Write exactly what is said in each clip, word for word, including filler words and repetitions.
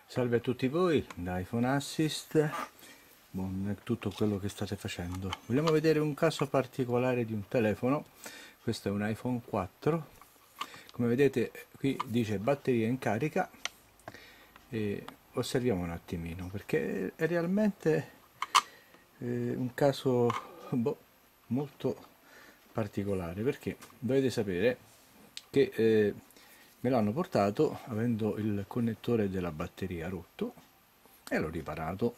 Salve a tutti voi da iPhone Assist, buon tutto quello che state facendo. Vogliamo vedere un caso particolare di un telefono. Questo è un iPhone quattro, come vedete qui dice batteria in carica e osserviamo un attimino perché è realmente eh, un caso boh, molto particolare, perché dovete sapere che eh, me l'hanno portato avendo il connettore della batteria rotto e l'ho riparato.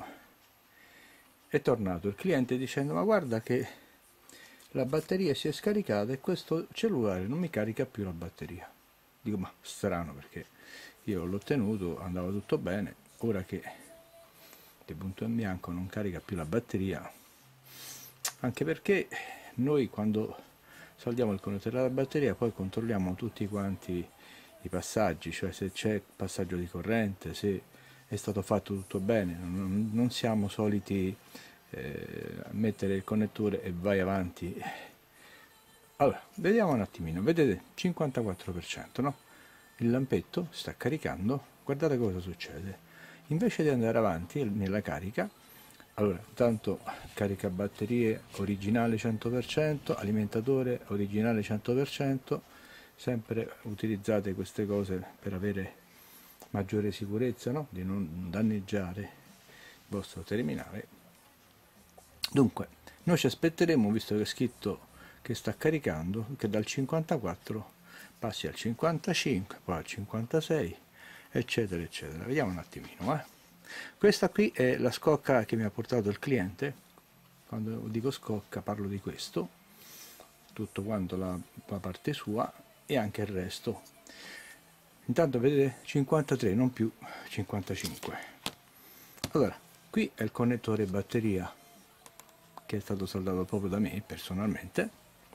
È tornato il cliente dicendo: ma guarda che la batteria si è scaricata e questo cellulare non mi carica più la batteria. Dico: ma strano, perché io l'ho tenuto, andava tutto bene, ora che di punto in bianco non carica più la batteria. Anche perché noi, quando saldiamo il connettore della batteria, poi controlliamo tutti quanti i passaggi, cioè se c'è passaggio di corrente, se è stato fatto tutto bene. Non, non siamo soliti eh, mettere il connettore e vai avanti. Allora, vediamo un attimino. Vedete, cinquantaquattro per cento, no? Il lampetto sta caricando. Guardate cosa succede. Invece di andare avanti nella carica, allora, intanto carica batterie originale cento per cento, alimentatore originale cento per cento, sempre utilizzate queste cose per avere maggiore sicurezza, no? Di non danneggiare il vostro terminale. Dunque, noi ci aspetteremo, visto che è scritto che sta caricando, che dal cinquantaquattro passi al cinquantacinque, poi al cinquantasei, eccetera, eccetera. Vediamo un attimino, eh. Questa qui è la scocca che mi ha portato il cliente. Quando dico scocca parlo di questo, tutto quanto la, la parte sua e anche il resto. Intanto vedete cinquantatré, non più cinquantacinque. Allora, qui è il connettore batteria che è stato saldato proprio da me personalmente.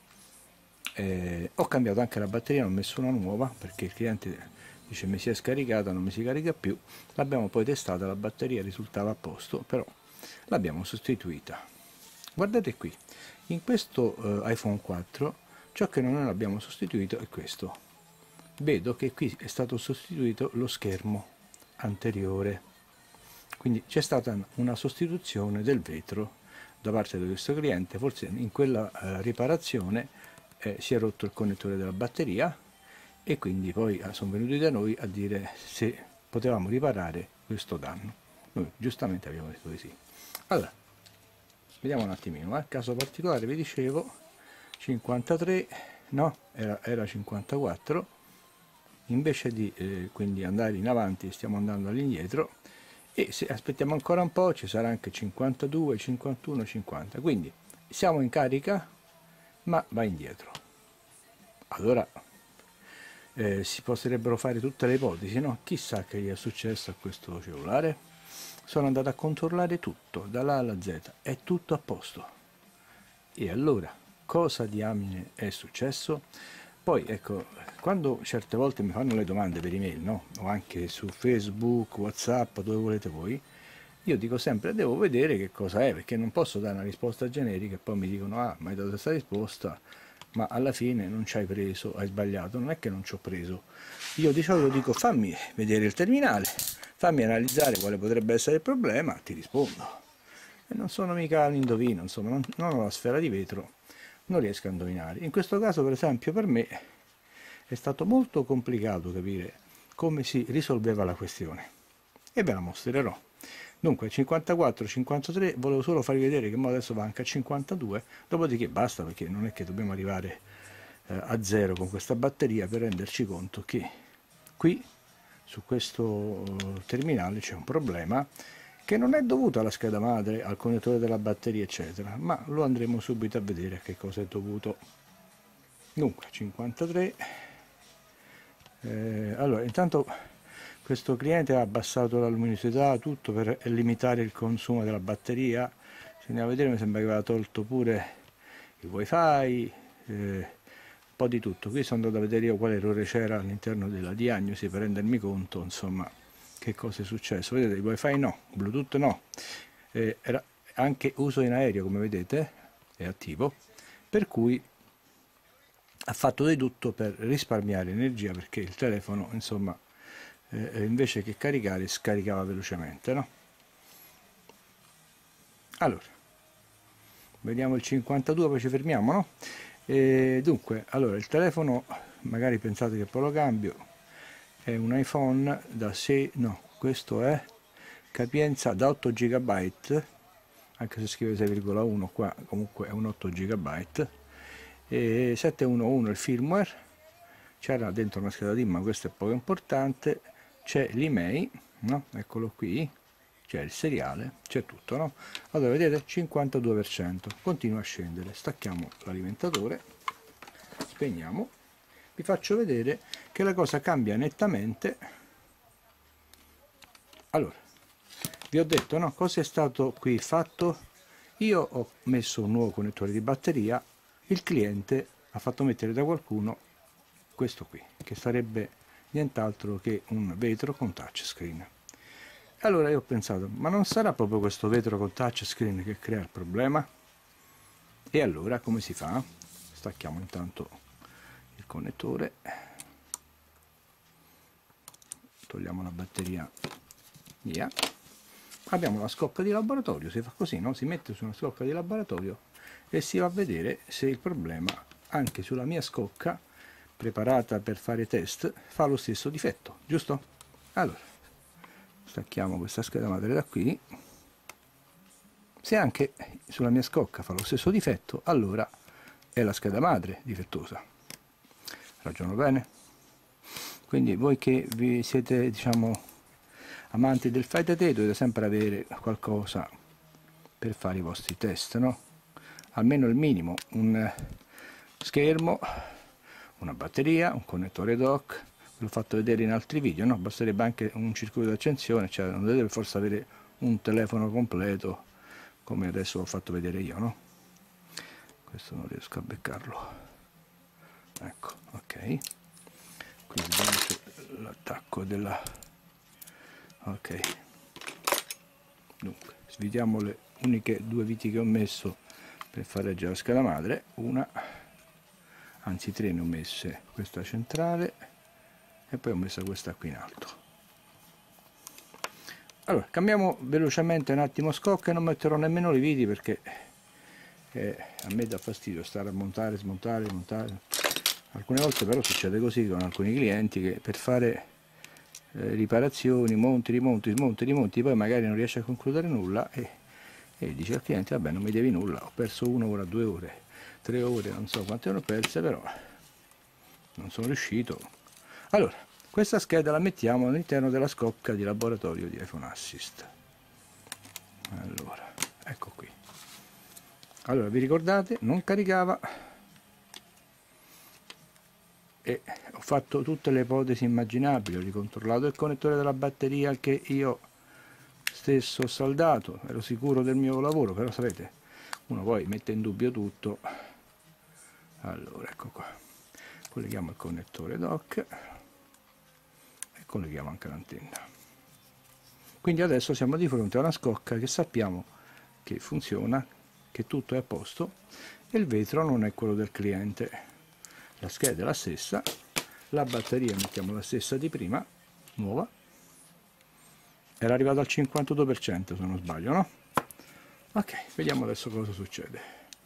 Eh, ho cambiato anche la batteria, non ho messo una nuova perché il cliente dice mi si è scaricata, non mi si carica più. L'abbiamo poi testata, la batteria risultava a posto, però l'abbiamo sostituita. Guardate qui, in questo eh, iPhone quattro ciò che non abbiamo sostituito è questo. Vedo che qui è stato sostituito lo schermo anteriore, quindi c'è stata una sostituzione del vetro da parte di questo cliente. Forse in quella eh, riparazione eh, si è rotto il connettore della batteria e quindi poi sono venuti da noi a dire se potevamo riparare questo danno. Noi giustamente abbiamo detto di sì. Allora, vediamo un attimino, eh. Caso particolare, vi dicevo, cinquantatré, no, era, era cinquantaquattro, invece di eh, quindi andare in avanti stiamo andando all'indietro, e se aspettiamo ancora un po' ci sarà anche cinquantadue, cinquantuno, cinquanta, quindi siamo in carica ma va indietro. Allora Eh, si potrebbero fare tutte le ipotesi, no? Chissà che gli è successo a questo cellulare. Sono andato a controllare tutto, dall'A alla Z, è tutto a posto. E allora, cosa diamine è successo? Poi, ecco, quando certe volte mi fanno le domande per email, no? O anche su Facebook, WhatsApp, dove volete voi, io dico sempre, devo vedere che cosa è, perché non posso dare una risposta generica e poi mi dicono: ah, ma hai dato questa risposta, ma alla fine non ci hai preso, hai sbagliato. Non è che non ci ho preso, io di solito dico: fammi vedere il terminale, fammi analizzare quale potrebbe essere il problema, ti rispondo. E non sono mica un indovino, insomma, non, non ho la sfera di vetro, non riesco a indovinare. In questo caso, per esempio, per me è stato molto complicato capire come si risolveva la questione e ve la mostrerò. Dunque cinquantaquattro, cinquantatré, volevo solo farvi vedere che adesso va anche a cinquantadue, dopodiché basta, perché non è che dobbiamo arrivare eh, a zero con questa batteria per renderci conto che qui su questo terminale c'è un problema che non è dovuto alla scheda madre, al connettore della batteria eccetera, ma lo andremo subito a vedere a che cosa è dovuto. Dunque cinquantatré, eh, allora intanto questo cliente ha abbassato la luminosità, tutto per limitare il consumo della batteria. Se andiamo a vedere, mi sembra che aveva tolto pure il wifi, eh, un po' di tutto. Qui sono andato a vedere io quale errore c'era all'interno della diagnosi per rendermi conto, insomma, che cosa è successo. Vedete, il wifi no, Bluetooth no, eh, era anche uso in aereo, come vedete, è attivo, per cui ha fatto di tutto per risparmiare energia, perché il telefono, insomma, eh, invece che caricare scaricava velocemente, no? Allora vediamo il cinquantadue, poi ci fermiamo, no? E dunque, allora il telefono, magari pensate che poi lo cambio, è un iPhone da sei, no, questo è capienza da otto giga, anche se scrive sei virgola uno, qua comunque è un otto giga, e settecentoundici il firmware, c'era dentro una scheda DIMM, ma questo è poco importante, c'è l'email, no? Eccolo qui, c'è il seriale, c'è tutto, no? Allora vedete, cinquantadue per cento, continua a scendere, stacchiamo l'alimentatore, spegniamo, vi faccio vedere che la cosa cambia nettamente. Allora, vi ho detto, no, cosa è stato qui fatto? Io ho messo un nuovo connettore di batteria, il cliente ha fatto mettere da qualcuno questo qui, che sarebbe nient'altro che un vetro con touchscreen. Allora io ho pensato, ma non sarà proprio questo vetro con touchscreen che crea il problema? E allora come si fa? Stacchiamo intanto il connettore, togliamo la batteria, via. Abbiamo la scocca di laboratorio, si fa così, no? Si mette su una scocca di laboratorio e si va a vedere se il problema anche sulla mia scocca preparata per fare test fa lo stesso difetto, giusto? Allora stacchiamo questa scheda madre da qui, se anche sulla mia scocca fa lo stesso difetto, allora è la scheda madre difettosa. Ragiono bene? Quindi voi che vi siete, diciamo, amanti del fai da te, dovete sempre avere qualcosa per fare i vostri test, no? Almeno il minimo, un schermo, una batteria, un connettore dock. Ve l'ho fatto vedere in altri video, no? Basterebbe anche un circuito di accensione, cioè non dovete forse avere un telefono completo come adesso l'ho fatto vedere io, no? Questo non riesco a beccarlo, ecco, ok, quindi l'attacco della, ok, dunque svitiamo le uniche due viti che ho messo per far reggere la scheda madre, una, anzi tre ne ho messe, questa centrale e poi ho messo questa qui in alto. Allora cambiamo velocemente un attimo scocca e non metterò nemmeno i viti perché eh, a me dà fastidio stare a montare, smontare, montare. Alcune volte però succede così con alcuni clienti che per fare eh, riparazioni, monti, rimonti, smonti, rimonti, poi magari non riesce a concludere nulla e, e dice al cliente vabbè non mi devi nulla, ho perso un'ora, due ore, tre ore, non so quante ne ho perse, però non sono riuscito. Allora, questa scheda la mettiamo all'interno della scocca di laboratorio di iPhone Assist. Allora, ecco qui. Allora, vi ricordate? Non caricava e ho fatto tutte le ipotesi immaginabili, ho ricontrollato il connettore della batteria che io stesso ho saldato, ero sicuro del mio lavoro, però sapete, uno poi mette in dubbio tutto. Allora, ecco qua. Colleghiamo il connettore dock e colleghiamo anche l'antenna. Quindi adesso siamo di fronte a una scocca che sappiamo che funziona, che tutto è a posto e il vetro non è quello del cliente. La scheda è la stessa, la batteria mettiamo la stessa di prima, nuova, era arrivato al cinquantadue per cento se non sbaglio, no? Ok, vediamo adesso cosa succede.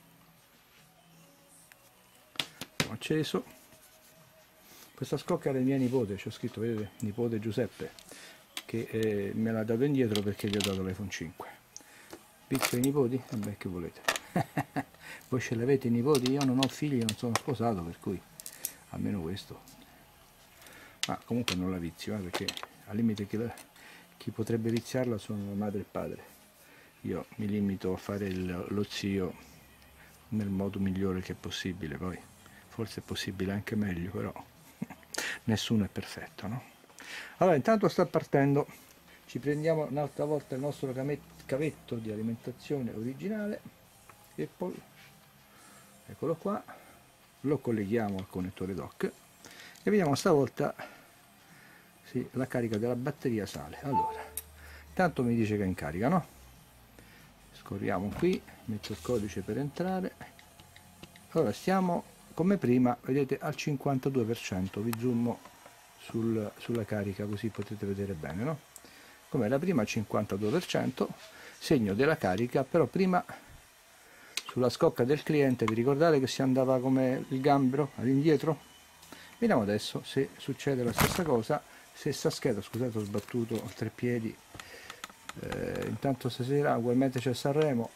Ho acceso. Questa scocca era di mia nipote, c'è scritto, vedete, nipote Giuseppe, che eh, me l'ha dato indietro perché gli ho dato l'iPhone cinque. Piccoli nipoti? Vabbè, che volete. Voi ce l'avete i nipoti? Io non ho figli, non sono sposato, per cui almeno questo. Ma comunque non la vizio, eh, perché al limite chi, la, chi potrebbe viziarla sono madre e padre. Io mi limito a fare il, lo zio nel modo migliore che è possibile, poi forse è possibile anche meglio, però nessuno è perfetto, no? Allora, intanto sta partendo, ci prendiamo un'altra volta il nostro cavetto di alimentazione originale e poi eccolo qua, lo colleghiamo al connettore dock e vediamo stavolta se la carica della batteria sale. Allora, intanto mi dice che è in carica, no? Scorriamo qui, metto il codice per entrare. Allora stiamo come prima, vedete, al cinquantadue per cento, vi zoomo sul, sulla carica, così potete vedere bene, no? Come la prima cinquantadue per cento, segno della carica, però prima sulla scocca del cliente vi ricordate che si andava come il gambero all'indietro? Vediamo adesso se succede la stessa cosa, stessa scheda, scusate ho sbattuto a tre piedi, eh, intanto stasera ugualmente c'è Sanremo,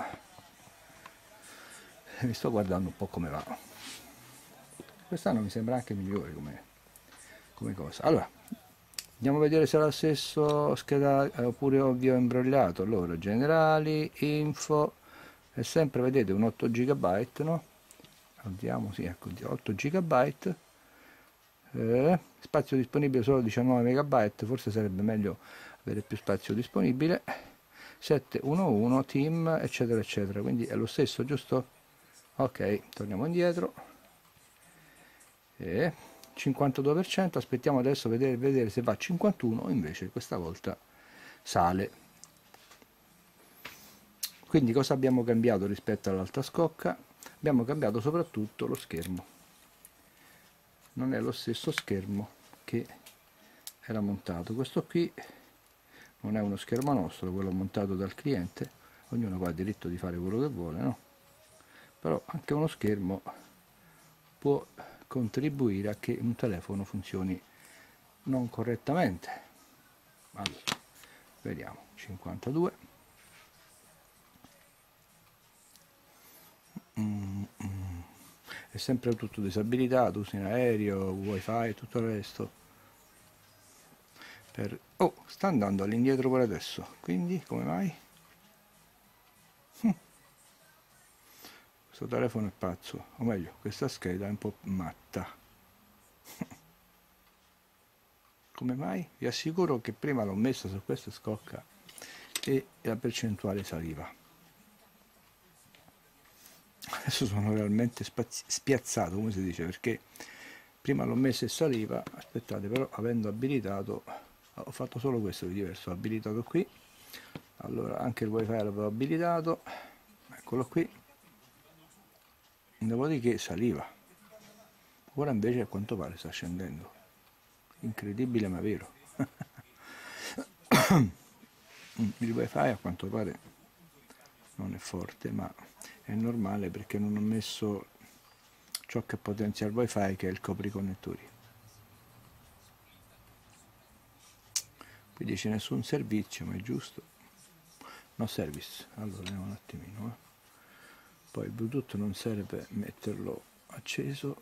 mi sto guardando un po' come va, quest'anno mi sembra anche migliore come, come cosa. Allora andiamo a vedere se è lo stesso scheda oppure ovvio imbrogliato. Allora generali, info, è sempre, vedete, un otto giga, no? Andiamo, sì, ecco, otto giga, eh, spazio disponibile solo diciannove megabyte, forse sarebbe meglio avere più spazio disponibile, settecentoundici team eccetera eccetera, quindi è lo stesso, giusto? Ok, torniamo indietro, e cinquantadue per cento, aspettiamo adesso vedere, vedere se va a cinquantuno, invece questa volta sale. Quindi cosa abbiamo cambiato rispetto all'altra scocca? Abbiamo cambiato soprattutto lo schermo, non è lo stesso schermo che era montato, questo qui non è uno schermo nostro, quello montato dal cliente, ognuno qua ha diritto di fare quello che vuole, no? Però anche uno schermo può contribuire a che un telefono funzioni non correttamente. Allora, vediamo, cinquantadue, mm, mm. È sempre tutto disabilitato, uso in aereo, wifi e tutto il resto. Per... oh, sta andando all'indietro pure adesso, quindi come mai? Questo telefono è pazzo, o meglio, questa scheda è un po' matta. Come mai? Vi assicuro che prima l'ho messa su questa scocca e la percentuale saliva. Adesso sono realmente spiazzato, come si dice, perché prima l'ho messa e saliva, aspettate, però avendo abilitato, ho fatto solo questo di diverso, ho abilitato qui, allora anche il wifi l'avevo abilitato, eccolo qui, dopodiché saliva, ora invece a quanto pare sta scendendo, incredibile ma vero. Il wifi a quanto pare non è forte, ma è normale perché non ho messo ciò che potenzia il wifi, che è il copriconnettori. Qui dice nessun servizio, ma è giusto, no service. Allora vediamo un attimino, eh. Poi il Bluetooth non serve metterlo acceso,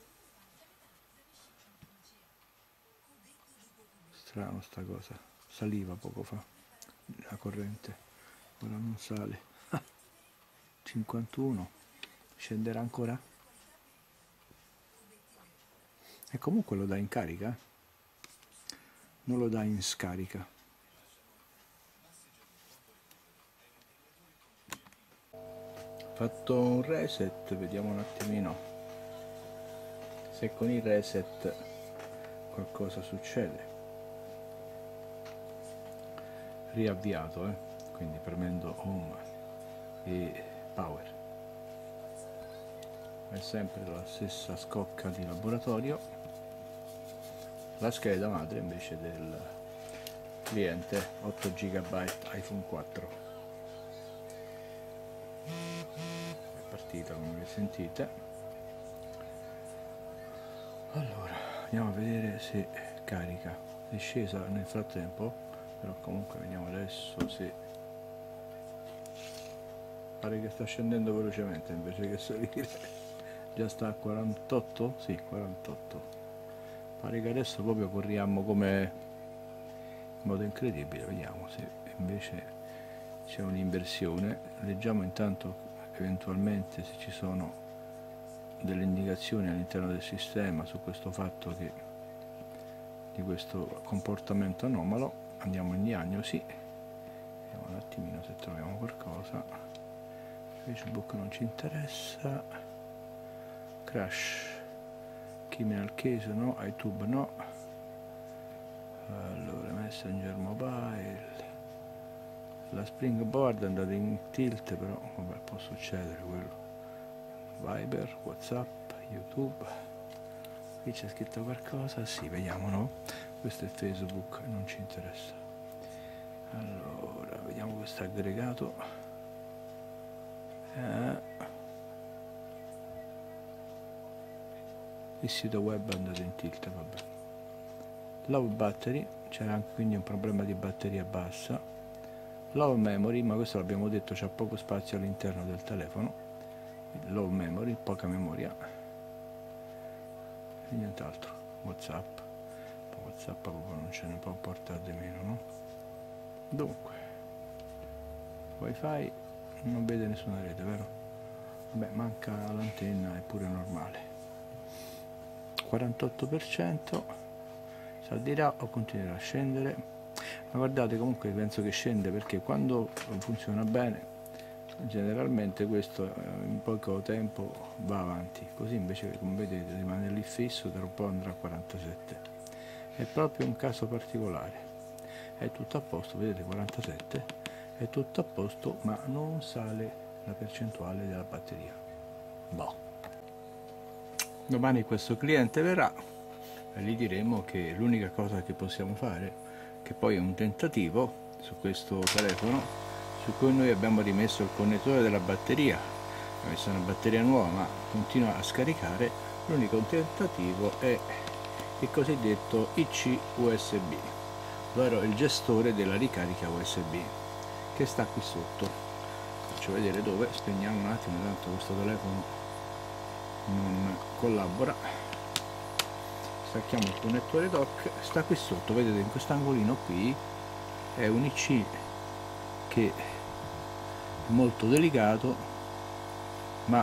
strano sta cosa, saliva poco fa la corrente, ora non sale. cinquantuno, scenderà ancora? E comunque lo dà in carica, non lo dà in scarica. Fatto un reset, vediamo un attimino se con il reset qualcosa succede. Riavviato, eh? Quindi premendo home e power, è sempre la stessa scocca di laboratorio, la scheda madre invece del cliente otto giga iPhone quattro. È partita, come sentite. Allora andiamo a vedere se carica, è scesa nel frattempo, però comunque vediamo adesso se pare che sta scendendo velocemente invece che salire. Già sta a quarantotto? Sì, quarantotto. Pare che adesso proprio corriamo come in modo incredibile. Vediamo se invece c'è un'inversione. Leggiamo intanto eventualmente se ci sono delle indicazioni all'interno del sistema su questo fatto che di questo comportamento anomalo. Andiamo in diagnosi, vediamo un attimino se troviamo qualcosa. Facebook non ci interessa, crash, criminal case no, YouTube no, allora Messenger Mobile, la Springboard è andata in tilt, però vabbè, può succedere quello. Viber, WhatsApp, YouTube, qui c'è scritto qualcosa, sì, vediamo, no? Questo è Facebook, non ci interessa. Allora, vediamo questo aggregato. Eh. Il sito web è andato in tilt, vabbè. Low battery, c'era anche quindi un problema di batteria bassa. Low memory, ma questo l'abbiamo detto, c'è poco spazio all'interno del telefono. Low memory, poca memoria. E nient'altro. WhatsApp. WhatsApp proprio non ce ne può portare di meno, no? Dunque, wifi non vede nessuna rete, vero? Beh, manca l'antenna, è pure normale. quarantotto per cento, saldirà o continuerà a scendere? Ma guardate, comunque penso che scende, perché quando funziona bene generalmente questo in poco tempo va avanti, così invece, come vedete, rimane lì fisso, tra un po' andrà a quarantasette. È proprio un caso particolare. È tutto a posto, vedete, quarantasette, è tutto a posto, ma non sale la percentuale della batteria. Boh. Domani questo cliente verrà e gli diremo che l'unica cosa che possiamo fare, che poi è un tentativo su questo telefono, su cui noi abbiamo rimesso il connettore della batteria, abbiamo messo una batteria nuova ma continua a scaricare, l'unico tentativo è il cosiddetto I C U S B, ovvero il gestore della ricarica U S B, che sta qui sotto. Faccio vedere dove, spegniamo un attimo, tanto questo telefono non collabora. Stacchiamo il connettore dock, sta qui sotto, vedete, in quest'angolino qui è un I C che è molto delicato, ma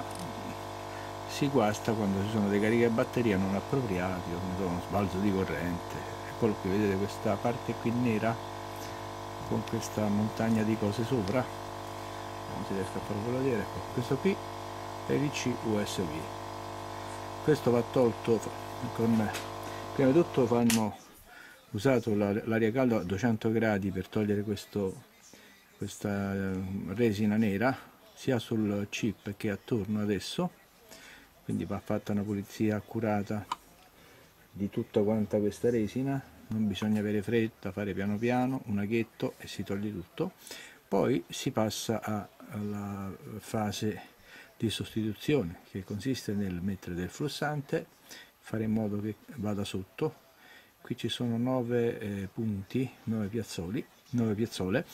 si guasta quando ci sono dei cariche a batteria non appropriati o come uno sbalzo di corrente. Eccolo qui, vedete questa parte qui nera con questa montagna di cose sopra, non si riesce a farvelo vedere. Ecco, questo qui è l'I C U S B. Questo va tolto con, prima di tutto hanno usato l'aria calda a duecento gradi per togliere questo, questa resina nera sia sul chip che attorno adesso, quindi va fatta una pulizia accurata di tutta quanta questa resina, non bisogna avere fretta, fare piano piano, un aghetto e si toglie tutto. Poi si passa a, alla fase di sostituzione, che consiste nel mettere del flussante, fare in modo che vada sotto. Qui ci sono nove eh, punti, nove piazzoli, nove piazzole,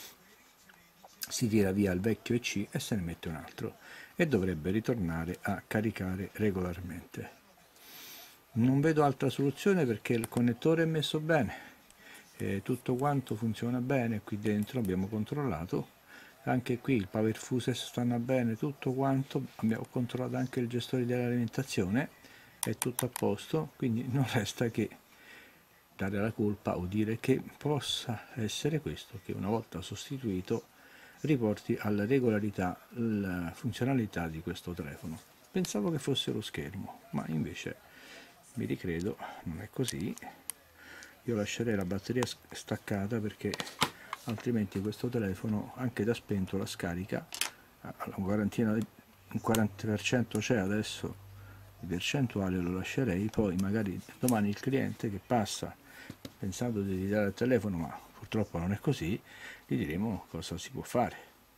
si tira via il vecchio I C e se ne mette un altro e dovrebbe ritornare a caricare regolarmente. Non vedo altra soluzione perché il connettore è messo bene, eh, tutto quanto funziona bene, qui dentro abbiamo controllato. Anche qui il power fuses stanno bene, tutto quanto, abbiamo controllato anche il gestore dell'alimentazione, è tutto a posto, quindi non resta che dare la colpa o dire che possa essere questo che una volta sostituito riporti alla regolarità la funzionalità di questo telefono. Pensavo che fosse lo schermo, ma invece mi ricredo, non è così. Io lascerei la batteria staccata perché altrimenti questo telefono anche da spento la scarica, la quarantina, un quaranta per cento c'è adesso di percentuale, lo lascerei, poi magari domani il cliente che passa pensando di ridare il telefono, ma purtroppo non è così, gli diremo cosa si può fare.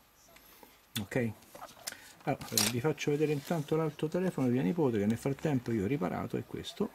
Ok? Allora, vi faccio vedere intanto l'altro telefono di mia nipote che nel frattempo io ho riparato, è questo,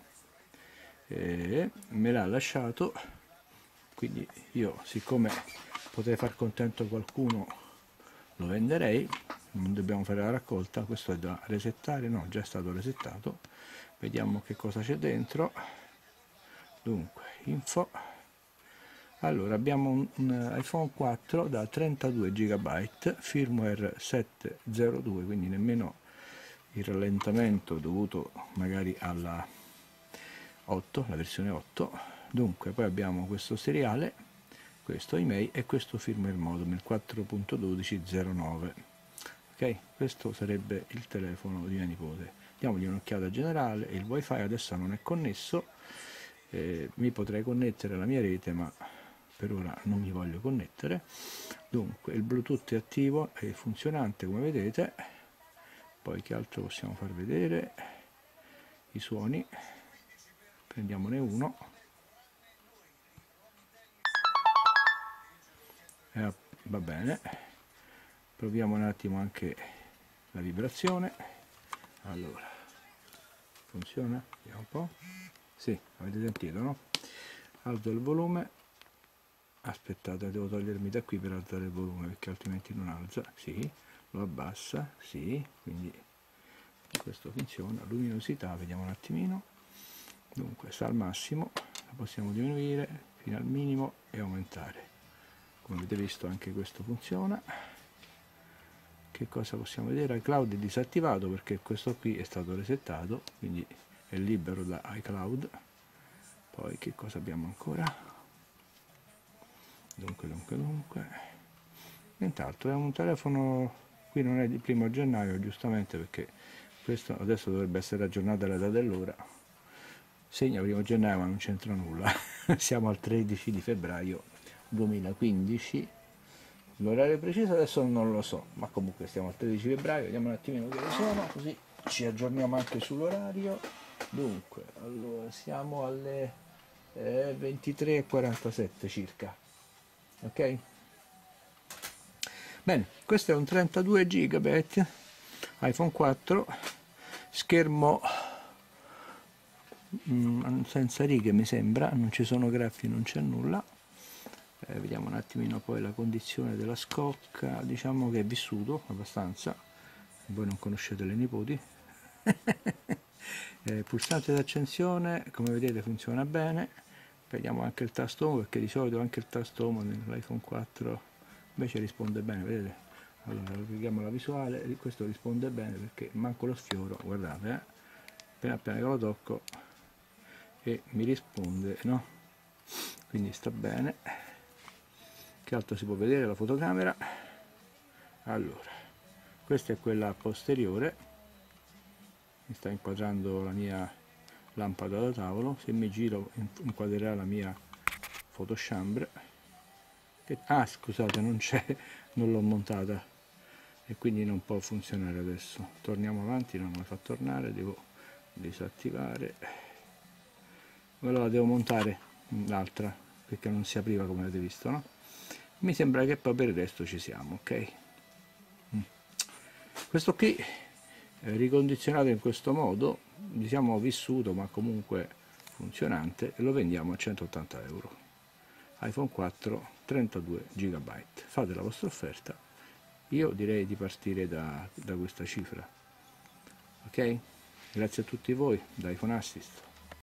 e me l'ha lasciato, quindi io, siccome potrei far contento qualcuno, lo venderei, non dobbiamo fare la raccolta. Questo è da resettare, no, già è stato resettato. Vediamo che cosa c'è dentro. Dunque, info. Allora, abbiamo un, un iPhone quattro da trentadue giga byte, firmware sette zero due, quindi nemmeno il rallentamento dovuto magari alla otto, la versione otto. Dunque, poi abbiamo questo seriale, questo email e questo firmware modem, il quattro punto dodici zero nove. Ok, questo sarebbe il telefono di mia nipote. Diamogli un'occhiata generale. Il wifi adesso non è connesso, eh, mi potrei connettere alla mia rete, ma per ora non mi voglio connettere. Dunque il Bluetooth è attivo e funzionante, come vedete. Poi che altro possiamo far vedere? I suoni. prendiamone uno, e va bene, proviamo un attimo anche la vibrazione. Allora, funziona? Vediamo un po'. Sì, avete sentito, no? Alzo il volume, aspettate, devo togliermi da qui per alzare il volume perché altrimenti non alza. Sì, lo abbassa, sì, quindi questo funziona. Luminosità, vediamo un attimino. Dunque sta al massimo, la possiamo diminuire fino al minimo e aumentare. Come avete visto anche questo funziona. Che cosa possiamo vedere? iCloud è disattivato perché questo qui è stato resettato, quindi è libero da iCloud. Poi che cosa abbiamo ancora? Dunque, dunque, dunque. Nient'altro, è un telefono, qui non è di primo gennaio, giustamente perché questo adesso dovrebbe essere aggiornata la data dell'ora. Segna primo gennaio ma non c'entra nulla. Siamo al tredici di febbraio duemilaquindici. L'orario preciso adesso non lo so, ma comunque stiamo al tredici febbraio, vediamo un attimino che ore sono, così ci aggiorniamo anche sull'orario. Dunque, allora siamo alle eh, ventitré e quarantasette circa, ok? Bene, questo è un trentadue giga iPhone quattro, schermo mh, senza righe mi sembra, non ci sono graffi, non c'è nulla. Eh, vediamo un attimino poi la condizione della scocca, diciamo che è vissuto abbastanza, voi non conoscete le nipoti. eh, pulsante d'accensione, come vedete funziona bene. Vediamo anche il tasto home, perché di solito anche il tasto home nell'iPhone quattro invece risponde bene, vedete? Allora vediamo la visuale, questo risponde bene perché manco lo sfioro, guardate, eh? appena appena che lo tocco e mi risponde, no? Quindi sta bene. Che altro si può vedere? La fotocamera. Allora, questa è quella posteriore, mi sta inquadrando la mia lampada da tavolo. Se mi giro inquadrerà la mia photochambre che, ah scusate, non c'è, non l'ho montata e quindi non può funzionare adesso. Torniamo avanti, non mi fa tornare, devo disattivare, allora devo montare l'altra perché non si apriva come avete visto, no? Mi sembra che poi per il resto ci siamo, ok? Mm. Questo qui è ricondizionato in questo modo, diciamo vissuto ma comunque funzionante, e lo vendiamo a centottanta euro. iPhone quattro trentadue giga. Fate la vostra offerta, io direi di partire da, da questa cifra, ok? Grazie a tutti voi da iPhone Assist.